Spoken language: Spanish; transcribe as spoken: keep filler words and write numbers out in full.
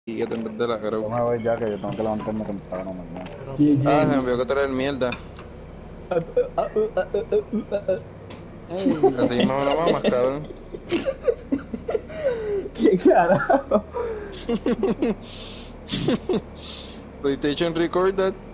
Guíllate en vez de la Yo cruz. me voy ya que yo tengo que levantarme temprano mañana. Ah, se me G G. envió que traer mierda. Ey. Así más una mamá, cabrón. ¿Qué carajo? PlayStation record that.